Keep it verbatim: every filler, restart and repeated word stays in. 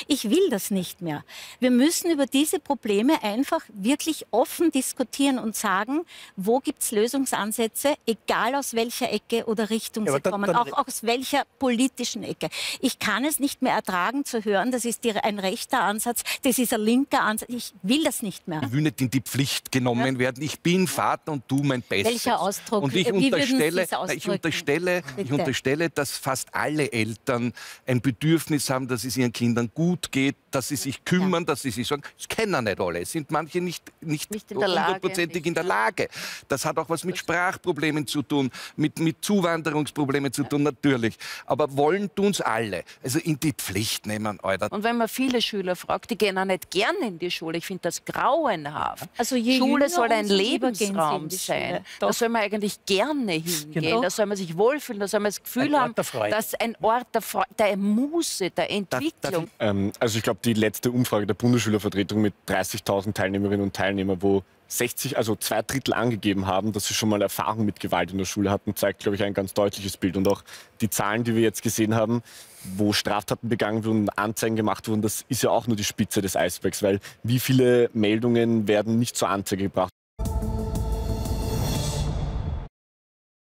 Ich will das nicht mehr. Wir müssen über diese Probleme einfach wirklich offen diskutieren und sagen, wo gibt es Lösungsansätze, egal aus welcher Ecke oder Richtung Ja, sie dann, kommen, dann, auch aus welcher politischen Ecke. Ich kann es nicht mehr ertragen zu hören, das ist ein rechter Ansatz, das ist ein linker Ansatz. Ich will das nicht mehr. Ich will nicht in die Pflicht genommen ja. werden. Ich bin Vater und tu mein Bestes. Welcher Ausdruck? Und ich Wie unterstelle, ich unterstelle, ich unterstelle, dass fast alle Eltern ein Bedürfnis haben, dass es ihren Kindern gut geht, dass sie sich kümmern, ja. dass sie sich sagen, das kennen nicht alle, sind manche nicht, nicht, nicht hundertprozentig in der Lage. Das hat auch was mit Sprachproblemen zu tun, mit, mit Zuwanderungsproblemen zu tun, natürlich. Aber wollen tun's alle. Also in die Pflicht nehmen, Alter. Und wenn man viele Schüler fragt, die gehen auch nicht gerne in die Schule. Ich finde das grauenhaft. Also Schule soll ein Lebensraum sein. Da soll man eigentlich gerne hingehen. Genau. Da soll man sich wohlfühlen. Da soll man das Gefühl haben, dass ein Ort der, Freude, der Muße, der Entwicklung. Ähm, also ich glaube, die letzte Umfrage der Bundesschülervertretung mit dreißigtausend Teilnehmerinnen und Teilnehmern, wo sechzig, also zwei Drittel angegeben haben, dass sie schon mal Erfahrung mit Gewalt in der Schule hatten, zeigt, glaube ich, ein ganz deutliches Bild. Und auch die Zahlen, die wir jetzt gesehen haben, wo Straftaten begangen wurden, Anzeigen gemacht wurden, das ist ja auch nur die Spitze des Eisbergs, weil wie viele Meldungen werden nicht zur Anzeige gebracht.